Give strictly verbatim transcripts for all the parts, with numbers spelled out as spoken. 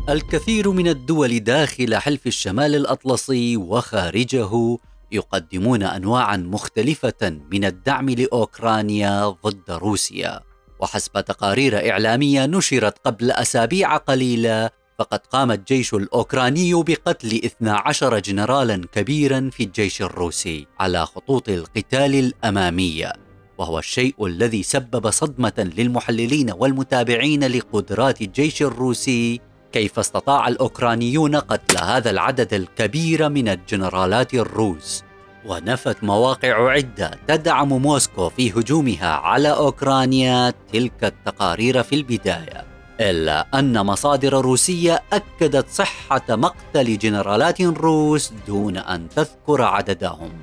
الكثير من الدول داخل حلف الشمال الأطلسي وخارجه يقدمون أنواعاً مختلفة من الدعم لأوكرانيا ضد روسيا. وحسب تقارير إعلامية نشرت قبل أسابيع قليلة، فقد قام الجيش الأوكراني بقتل اثني عشر جنرالاً كبيراً في الجيش الروسي على خطوط القتال الأمامية، وهو الشيء الذي سبب صدمة للمحللين والمتابعين لقدرات الجيش الروسي. كيف استطاع الأوكرانيون قتل هذا العدد الكبير من الجنرالات الروس؟ ونفت مواقع عدة تدعم موسكو في هجومها على أوكرانيا تلك التقارير في البداية، إلا أن مصادر روسية أكدت صحة مقتل جنرالات روس دون أن تذكر عددهم.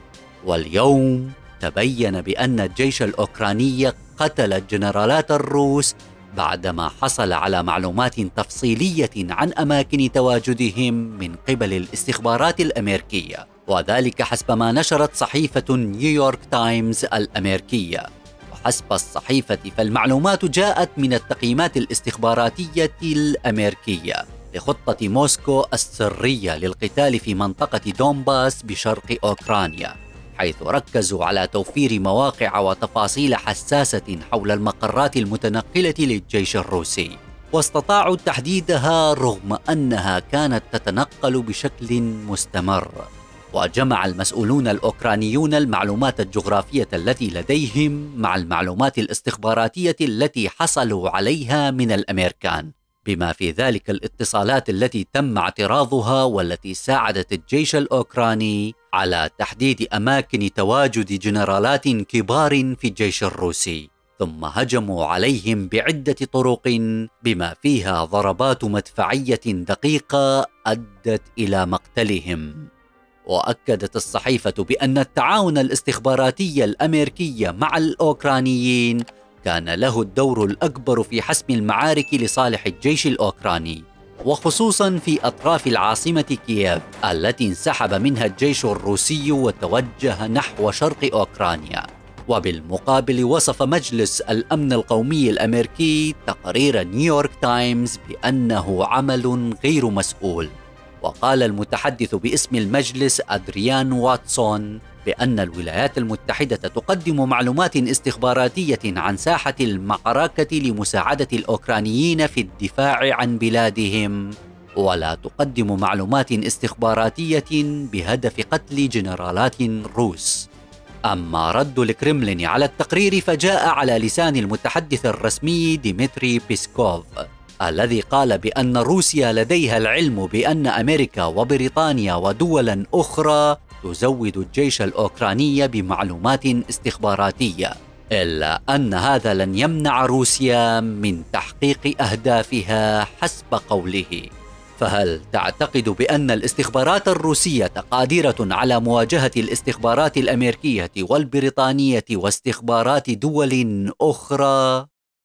واليوم تبين بأن الجيش الأوكراني قتل الجنرالات الروس بعدما حصل على معلومات تفصيلية عن أماكن تواجدهم من قبل الاستخبارات الأمريكية، وذلك حسب ما نشرت صحيفة نيويورك تايمز الأمريكية. وحسب الصحيفة فالمعلومات جاءت من التقييمات الاستخباراتية الأمريكية لخطة موسكو السرية للقتال في منطقة دونباس بشرق أوكرانيا، حيث ركزوا على توفير مواقع وتفاصيل حساسة حول المقرات المتنقلة للجيش الروسي، واستطاعوا تحديدها رغم أنها كانت تتنقل بشكل مستمر. وجمع المسؤولون الأوكرانيون المعلومات الجغرافية التي لديهم مع المعلومات الاستخباراتية التي حصلوا عليها من الأمريكان، بما في ذلك الاتصالات التي تم اعتراضها والتي ساعدت الجيش الأوكراني على تحديد أماكن تواجد جنرالات كبار في الجيش الروسي، ثم هجموا عليهم بعدة طرق بما فيها ضربات مدفعية دقيقة أدت إلى مقتلهم. وأكدت الصحيفة بأن التعاون الاستخباراتي الأمريكي مع الأوكرانيين كان له الدور الأكبر في حسم المعارك لصالح الجيش الأوكراني، وخصوصا في أطراف العاصمة كييف التي انسحب منها الجيش الروسي وتوجه نحو شرق أوكرانيا. وبالمقابل وصف مجلس الأمن القومي الأمريكي تقرير نيويورك تايمز بأنه عمل غير مسؤول. وقال المتحدث باسم المجلس أدريان واتسون بأن الولايات المتحدة تقدم معلومات استخباراتية عن ساحة المعركة لمساعدة الأوكرانيين في الدفاع عن بلادهم، ولا تقدم معلومات استخباراتية بهدف قتل جنرالات روس. أما رد الكرملين على التقرير فجاء على لسان المتحدث الرسمي ديمتري بيسكوف، الذي قال بأن روسيا لديها العلم بأن أمريكا وبريطانيا ودولا أخرى تزود الجيش الأوكراني بمعلومات استخباراتية، إلا أن هذا لن يمنع روسيا من تحقيق أهدافها حسب قوله. فهل تعتقد بأن الاستخبارات الروسية قادرة على مواجهة الاستخبارات الأمريكية والبريطانية واستخبارات دول أخرى؟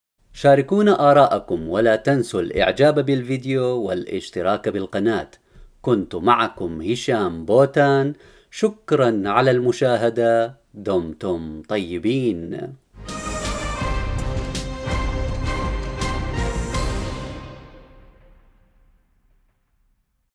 شاركونا آراءكم ولا تنسوا الإعجاب بالفيديو والاشتراك بالقناة. كنت معكم هشام بوتان، شكرا على المشاهدة، دمتم طيبين.